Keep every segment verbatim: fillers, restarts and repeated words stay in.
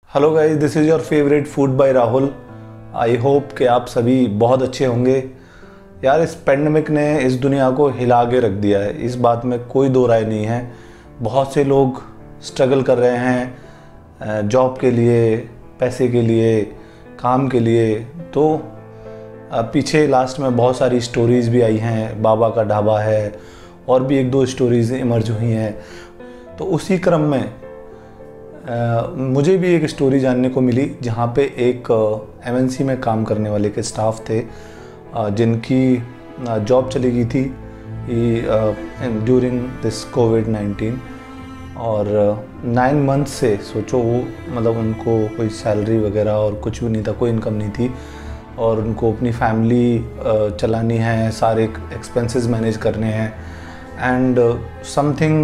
Hello guys, this is your favourite food by Rahul. I hope कि आप सभी बहुत अच्छे होंगे। यार, इस पेंडेमिक ने इस दुनिया को हिला के रख दिया है, इस बात में कोई दो राय नहीं है। बहुत से लोग स्ट्रगल कर रहे हैं जॉब के लिए, पैसे के लिए, काम के लिए। तो पीछे लास्ट में बहुत सारी स्टोरीज़ भी आई हैं, बाबा का ढाबा है और भी एक दो स्टोरीज़ इमर्ज हुई हैं। तो उसी क्रम में Uh, मुझे भी एक स्टोरी जानने को मिली जहाँ पे एक एमएनसी में काम करने वाले के स्टाफ थे uh, जिनकी जॉब चली गई थी ड्यूरिंग दिस कोविड नाइन्टीन। और नाइन मंथ से सोचो, वो मतलब उनको कोई सैलरी वगैरह और कुछ भी नहीं था, कोई इनकम नहीं थी और उनको अपनी फैमिली uh, चलानी है, सारे एक्सपेंसेस मैनेज करने हैं। एंड समथिंग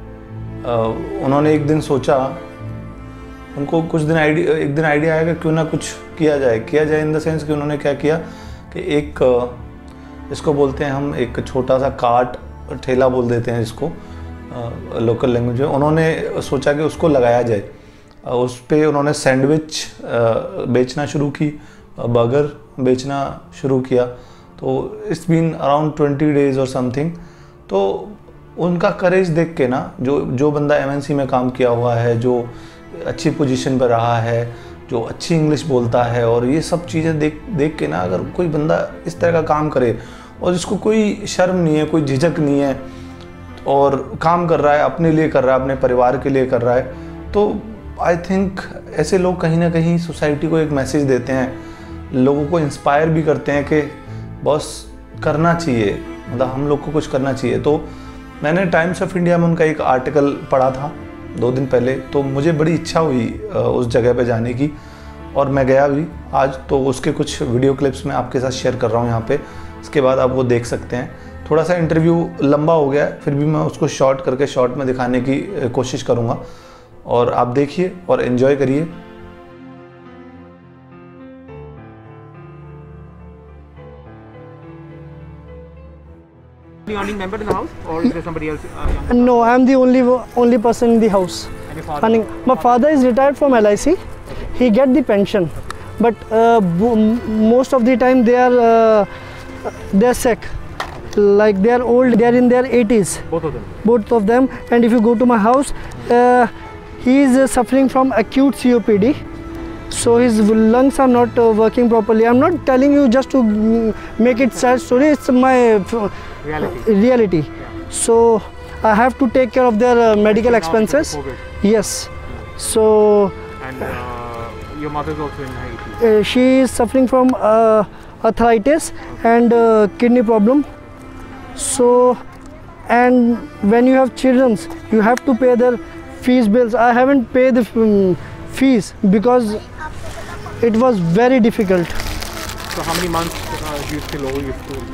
uh, उन्होंने एक दिन सोचा, उनको कुछ दिन आइडिया एक दिन आइडिया आया कि क्यों ना कुछ किया जाए किया जाए इन द सेंस कि उन्होंने क्या किया कि एक, इसको बोलते हैं हम, एक छोटा सा कार्ट, ठेला बोल देते हैं इसको लोकल लैंग्वेज में। उन्होंने सोचा कि उसको लगाया जाए, उस पे उन्होंने सैंडविच बेचना शुरू की, बर्गर बेचना शुरू किया। तो it's been around twenty days और समथिंग। तो उनका करेज देख के ना, जो जो बंदा एमएनसी में काम किया हुआ है, जो अच्छी पोजीशन पर रहा है, जो अच्छी इंग्लिश बोलता है और ये सब चीज़ें देख देख के ना, अगर कोई बंदा इस तरह का काम करे और जिसको कोई शर्म नहीं है, कोई झिझक नहीं है और काम कर रहा है, अपने लिए कर रहा है, अपने परिवार के लिए कर रहा है, तो आई थिंक ऐसे लोग कहीं ना कहीं सोसाइटी को एक मैसेज देते हैं, लोगों को इंस्पायर भी करते हैं कि बॉस करना चाहिए, मतलब हम लोग को कुछ करना चाहिए। तो मैंने टाइम्स ऑफ इंडिया में उनका एक आर्टिकल पढ़ा था दो दिन पहले, तो मुझे बड़ी इच्छा हुई उस जगह पे जाने की और मैं गया भी आज। तो उसके कुछ वीडियो क्लिप्स मैं आपके साथ शेयर कर रहा हूँ यहाँ पे, इसके बाद आप वो देख सकते हैं। थोड़ा सा इंटरव्यू लंबा हो गया है, फिर भी मैं उसको शॉर्ट करके शॉर्ट में दिखाने की कोशिश करूँगा और आप देखिए और एंजॉय करिए। The only member in the house, or is there somebody else? Uh, no, I am the only only person in the house. And your father? And my father is retired from L I C. Okay. He get the pension, but uh, most of the time they are uh, they are sick. Like they are old. They are in their eighties. Both of them. Both of them. And if you go to my house, uh, he is uh, suffering from acute C O P D. So his lungs are not uh, working properly. I'm not telling you just to make it sad story. It's my uh, reality. reality. Yeah. So I have to take care of their uh, medical expenses. Yes. Yeah. So. And uh, your mother is also in her eighties. Uh, she is suffering from uh, arthritis and uh, kidney problem. So, and when you have children, you have to pay their fees bills. I haven't paid the um, fees because it was very difficult. So how many months uh, do you still owe your school?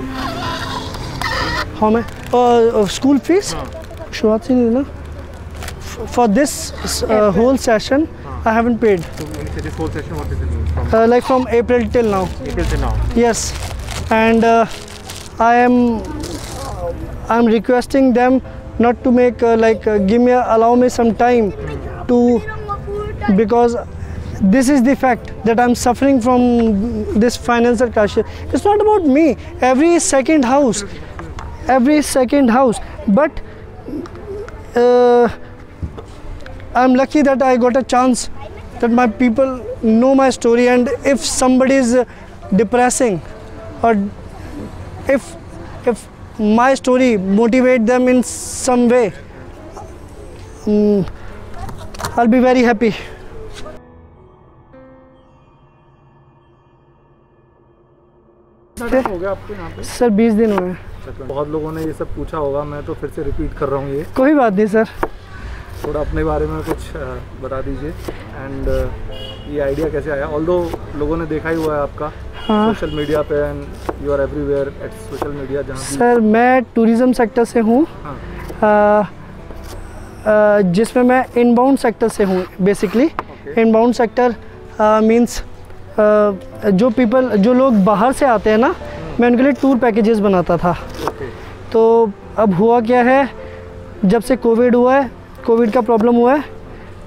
How many? Uh, uh, school fees? No. शुरुआत से नहीं ना. For this uh, whole session, I haven't paid. So when you say this whole session, what does it mean? From Uh, like from April till now. April till now. Yes, and uh, I am I am requesting them not to make uh, like uh, give me allow me some time to, because this is the fact that I'm suffering from this financial crisis. It's not about me. Every second house, every second house, but uh, I'm lucky that I got a chance, that my people know my story, and if somebody is uh, depressing, or if if my story motivate them in some way, um, I'll be very happy. हो गया आपको यहाँ पे? Sir बीस दिन हुए हैं। बहुत लोगों ने ये सब पूछा होगा, मैं तो फिर से रिपीट कर रहा हूँ ये। कोई बात नहीं सर। थोड़ा अपने बारे में कुछ बता दीजिए एंड ये आइडिया कैसे आया? ऑल्दो लोगों ने देखा ही हुआ है आपका हाँ। सोशल मीडिया पे and you are everywhere at social media जहाँ भी। सर मैं टूरिज़्म सेक्टर से हूँ, हाँ। जिसमें मैं इनबाउंड सेक्टर से हूँ बेसिकली। इनबाउंड सेक्टर मींस जो पीपल जो लोग बाहर से आते हैं ना, मैं उनके लिए टूर पैकेजेस बनाता था। okay. तो अब हुआ क्या है, जब से कोविड हुआ है, कोविड का प्रॉब्लम हुआ है,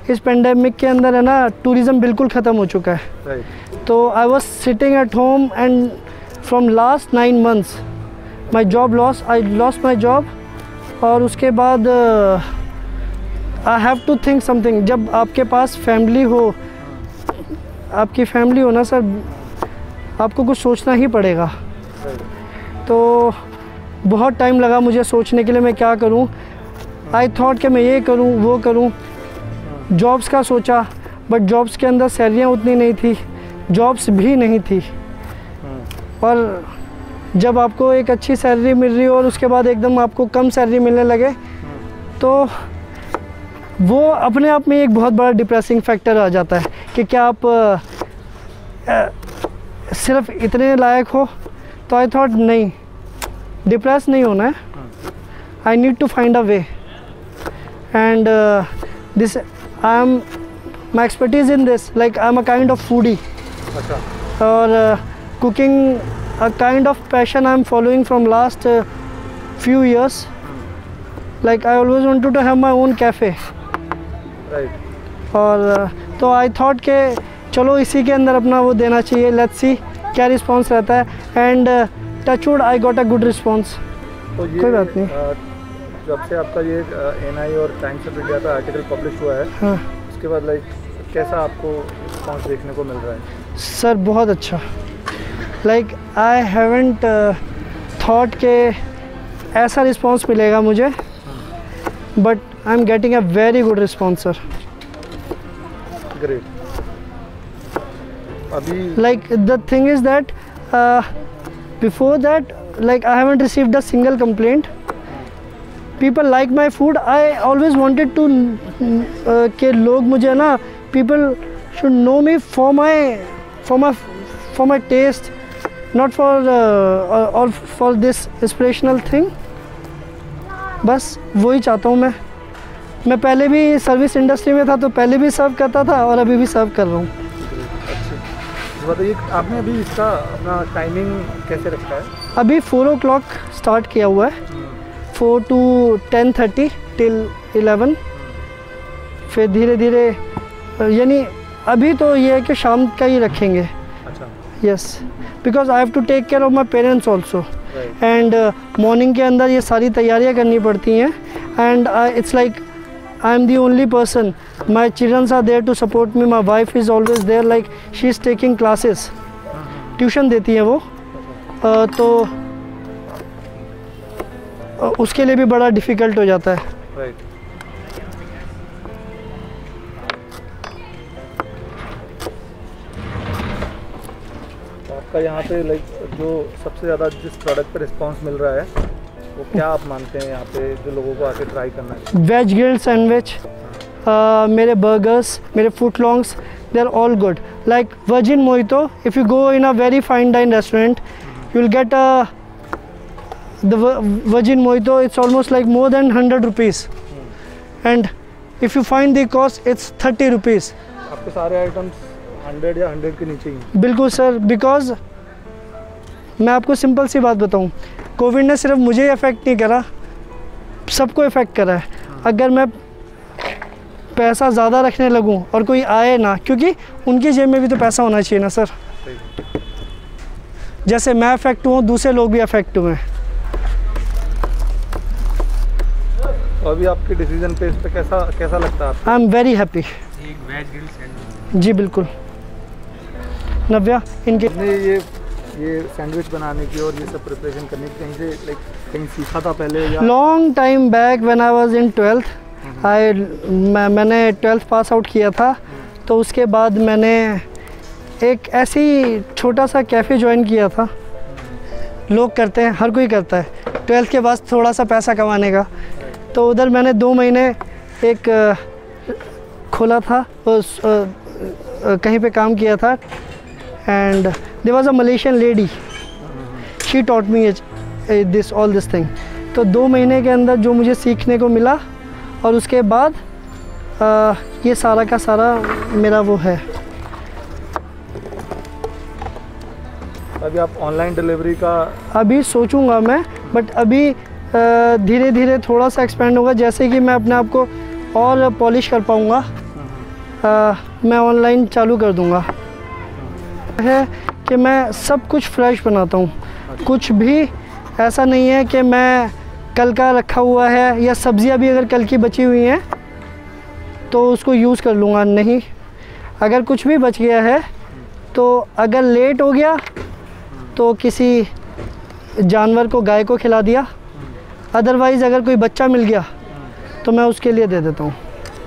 इस पेंडेमिक के अंदर है ना टूरिज़्म बिल्कुल ख़त्म हो चुका है। राइट। तो I was sitting at home and from last nine months my job loss I lost my job. और उसके बाद I have to think something. जब आपके पास फैमिली हो, आपकी फैमिली हो ना सर, आपको कुछ सोचना ही पड़ेगा। तो बहुत टाइम लगा मुझे सोचने के लिए मैं क्या करूं। आई थॉट कि मैं ये करूं वो करूं। जॉब्स का सोचा, बट जॉब्स के अंदर सैलरियां उतनी नहीं थी, जॉब्स भी नहीं थी। और जब आपको एक अच्छी सैलरी मिल रही हो और उसके बाद एकदम आपको कम सैलरी मिलने लगे, तो वो अपने आप में एक बहुत बड़ा डिप्रेसिंग फैक्टर आ जाता है कि क्या आप आ, आ, सिर्फ इतने लायक हो। तो आई थॉट नहीं, डिप्रेस नहीं होना है, I need to find a way. And this I am my expertise in this, like I am a kind of foodie. अच्छा। और cooking a kind of passion I'm following from last uh, few years. Like I always wanted to have my own cafe. Right. और uh, तो I thought के चलो इसी के अंदर अपना वो देना चाहिए, let's see क्या रिस्पॉन्स रहता है। And touch wood I got a good response. तो ये कोई बात नहीं। आ, जब से आपका ये एन आई और टाइम्स ऑफ इंडिया का आर्टिकल पब्लिश हुआ है, हाँ उसके बाद लाइक कैसा आपको रिस्पॉन्स देखने को मिल रहा है? सर बहुत अच्छा। लाइक आई हैवेंट थॉट के ऐसा रिस्पॉन्स मिलेगा मुझे, but I am getting a very good response sir. Great. अभी like the thing is that uh, before that like I haven't received a single complaint. People like my food. I always wanted to uh, कि लोग मुझे ना people should know me for my for my for my taste, not for uh, or, or for this inspirational thing. बस वही चाहता हूँ मैं। मैं पहले भी सर्विस इंडस्ट्री में था, तो पहले भी सर्व करता था और अभी भी सर्व कर रहा हूँ। बताइए, आपने अभी इसका अपना टाइमिंग कैसे रखा है? अभी फोर ओ क्लॉक स्टार्ट किया हुआ है, four to ten thirty till eleven. फिर धीरे धीरे, यानी अभी तो ये है कि शाम का ही रखेंगे। अच्छा। Yes, because I have to take care of my parents also. And morning के अंदर ये सारी तैयारियाँ करनी पड़ती हैं। And it's like I am the only person. My children are there to support me. My wife is always there. Like she is taking classes. Tuition देती हैं वो। uh, तो uh, उसके लिए भी बड़ा डिफ़िकल्ट हो जाता है। Right. आपका यहाँ पे लाइक जो सबसे ज़्यादा जिस प्रोडक्ट पर रिस्पांस मिल रहा है, वो क्या आप मानते हैं यहाँ पे जो लोगों को आके ट्राई करना है? वेज ग्रिल्ड सैंडविच, मेरे बर्गर्स, मेरे foot longs, they are all good. Like virgin mojito, if you go in a very fine dine restaurant, you will get a the virgin mojito, it's almost like more than hundred rupees. And if you find the cost, it's thirty rupees. आपके सारे items hundred या hundred के नीचे ही? बिल्कुल sir, because मैं आपको simple सी बात बताऊँ, कोविड ने सिर्फ मुझे अफेक्ट नहीं करा, सबको इफ़ेक्ट करा है। अगर मैं पैसा ज़्यादा रखने लगूं और कोई आए ना, क्योंकि उनकी जेब में भी तो पैसा होना चाहिए ना सर। जैसे मैं अफेक्ट हुआ, दूसरे लोग भी अफेक्ट हुए हैं। अभी आपके डिसीजन पे इस पे कैसा कैसा लगता है आपको? I am very happy. एक वेज ग्रिल सैंडविच। जी बिल्कुल। नव्या, इनके ये ये सैंडविच बनाने की और ये सब प्रिपरेशन करने की कहीं से लाइक कहीं सीखा था पहले या? Long time back when I was in twelfth, I मैं मैंने ट्वेल्थ पास आउट किया था। तो उसके बाद मैंने एक ऐसी छोटा सा कैफ़े ज्वाइन किया था। लोग करते हैं, हर कोई करता है ट्वेल्थ के बाद थोड़ा सा पैसा कमाने का। तो उधर मैंने दो महीने एक खोला था, उस कहीं पे काम किया था। And there was a Malaysian lady, she taught me this all this thing. तो दो महीने के अंदर जो मुझे सीखने को मिला, और उसके बाद आ, ये सारा का सारा मेरा वो है। अभी आप ऑनलाइन डिलीवरी का? अभी सोचूंगा मैं, बट अभी धीरे धीरे थोड़ा सा एक्सपेंड होगा, जैसे कि मैं अपने आप को और पॉलिश कर पाऊँगा। आ, मैं ऑनलाइन चालू कर दूँगा। है कि मैं सब कुछ फ्रेश बनाता हूँ, कुछ भी ऐसा नहीं है कि मैं कल का रखा हुआ है या सब्ज़ियाँ भी अगर कल की बची हुई हैं तो उसको यूज़ कर लूँगा, नहीं। अगर कुछ भी बच गया है तो अगर लेट हो गया तो किसी जानवर को, गाय को खिला दिया, अदरवाइज़ अगर कोई बच्चा मिल गया तो मैं उसके लिए दे देता हूँ।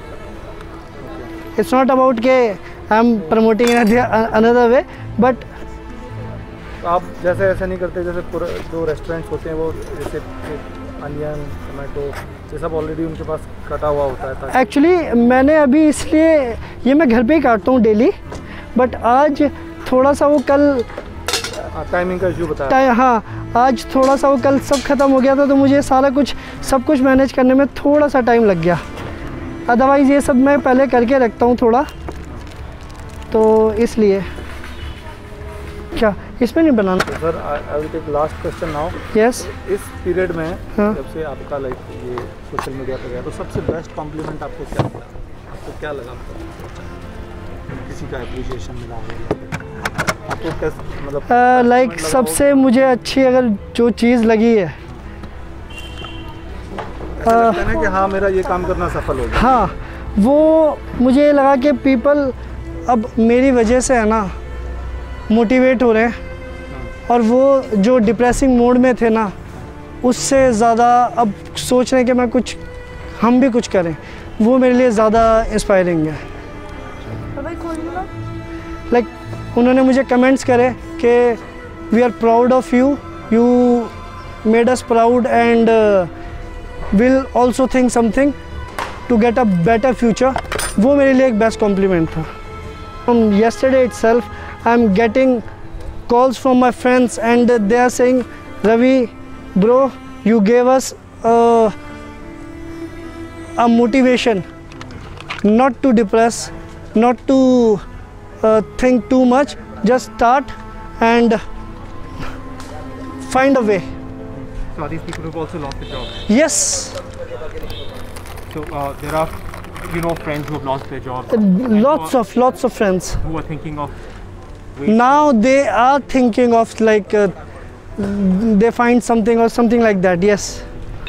इट्स नॉट अबाउट के I am promoting in another way, but आप जैसे ऐसा नहीं करते जैसे पूरे जो रेस्टोरेंट्स होते हैं वो जैसे अनियन, टमाटो ये सब ऑलरेडी उनके पास कटा हुआ होता है? एक्चुअली मैंने अभी इसलिए ये मैं घर पे ही काटता हूँ डेली, बट आज थोड़ा सा वो कल टाइमिंग का इशू बताया। टाइम हाँ, आज थोड़ा सा वो कल सब ख़त्म हो गया था तो मुझे सारा कुछ सब कुछ मैनेज करने में थोड़ा सा टाइम लग गया। अदरवाइज़ ये सब मैं पहले करके रखता हूँ थोड़ा, तो इसलिए। क्या इसमें नहीं बनाना? Sir I will take last question now. Yes. इस पीरियड में हाँ। जब से आपका लाइक ये सोशल मीडिया पे गया तो सबसे बेस्ट कॉम्प्लीमेंट आपको क्या मिला? आपको क्या लगा? किसी का अप्रिशिएशन मिला हो आपको? कैसे मतलब लाइक सबसे मुझे अच्छी अगर जो चीज़ लगी है, ऐसा लगता है ना कि हाँ मेरा ये काम करना सफल हो गया। हाँ, वो मुझे लगा कि पीपल अब मेरी वजह से है ना मोटिवेट हो रहे हैं, और वो जो डिप्रेसिंग मोड में थे ना उससे ज़्यादा अब सोच रहे हैं कि मैं कुछ, हम भी कुछ करें, वो मेरे लिए ज़्यादा इंस्पायरिंग है। लाइक like, उन्होंने मुझे कमेंट्स करे कि we are proud of you, you made us proud and will also think something to get a better future. वो मेरे लिए एक बेस्ट कॉम्प्लीमेंट था। From yesterday itself, I'm getting calls from my friends and they are saying, Ravi, bro, you gave us uh, a motivation not to depress, not to uh, think too much, just start and find a way. So are these people who've also lost their jobs? Yes. So uh, there are, you know, friends who have lost their jobs. Lots of, lots of friends. Who are thinking of. Now they are thinking of like uh, they find something or something like that. Yes.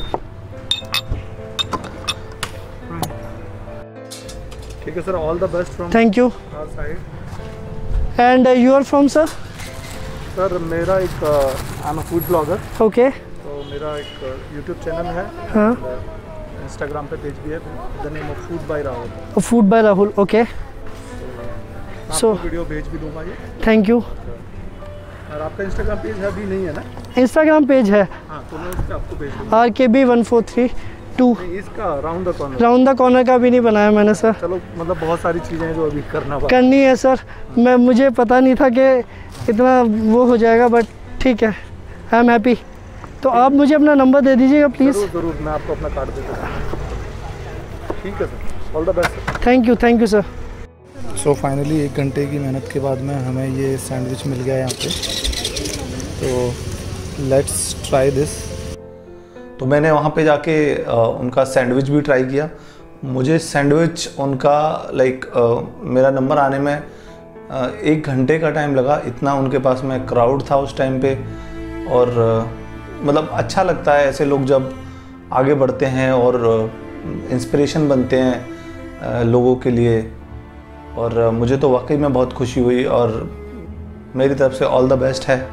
ठीक है sir, all the best from Thank you. our side. And uh, you are from, sir? Sir मेरा एक I am a food blogger, Okay. तो मेरा एक YouTube channel है, हाँ. Instagram पे पेज भी है, the name of food by Rahul. Food by Rahul. Okay. मैं So- आपको वीडियो भेज भी दूंगा ये। Thank you. और आपका इंस्टाग्राम पेज है भी नहीं है ना? Instagram page है हाँ, तो मैं उसका आपको भेज दूंगा। R K B one four three two. नहीं, इसका round the corner. Round the corner का भी नहीं बनाया मैंने सर। चलो मतलब बहुत सारी चीज़ें हैं जो अभी करना बाकी करनी है सर, मैं मुझे पता नहीं था कि इतना वो हो जाएगा, बट ठीक है, आई एम हैप्पी। तो आप मुझे अपना नंबर दे दीजिएगा प्लीज़। जरूर जरूर, मैं आपको अपना कार्ड दे दूँगा। ठीक है sir, all the best. Thank you, thank you sir. So finally एक घंटे की मेहनत के बाद में हमें ये सैंडविच मिल गया यहाँ पे, तो लेट्स ट्राई दिस। तो मैंने वहाँ पे जाके आ, उनका सैंडविच भी ट्राई किया। मुझे सैंडविच उनका लाइक मेरा नंबर आने में आ, एक घंटे का टाइम लगा, इतना उनके पास में क्राउड था उस टाइम पे। और आ, मतलब अच्छा लगता है ऐसे लोग जब आगे बढ़ते हैं और इंस्पिरेशन बनते हैं आ, लोगों के लिए। और आ, मुझे तो वाकई में बहुत खुशी हुई और मेरी तरफ से ऑल द बेस्ट है।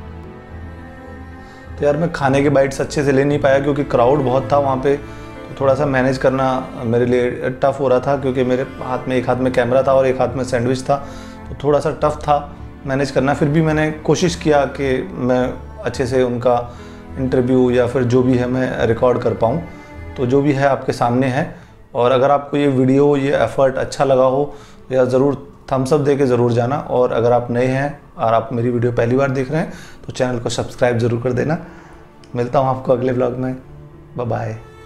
तो यार मैं खाने के बाइट्स अच्छे से ले नहीं पाया क्योंकि क्राउड बहुत था वहाँ पे, तो थोड़ा सा मैनेज करना मेरे लिए टफ़ हो रहा था क्योंकि मेरे हाथ में एक हाथ में कैमरा था और एक हाथ में सैंडविच था, तो थोड़ा सा टफ़ था मैनेज करना। फिर भी मैंने कोशिश किया कि मैं अच्छे से उनका इंटरव्यू या फिर जो भी है मैं रिकॉर्ड कर पाऊँ। तो जो भी है आपके सामने है, और अगर आपको ये वीडियो ये एफ़र्ट अच्छा लगा हो या ज़रूर थम्स अप दे के ज़रूर जाना। और अगर आप नए हैं और आप मेरी वीडियो पहली बार देख रहे हैं तो चैनल को सब्सक्राइब ज़रूर कर देना। मिलता हूँ आपको अगले व्लॉग में। Bye bye.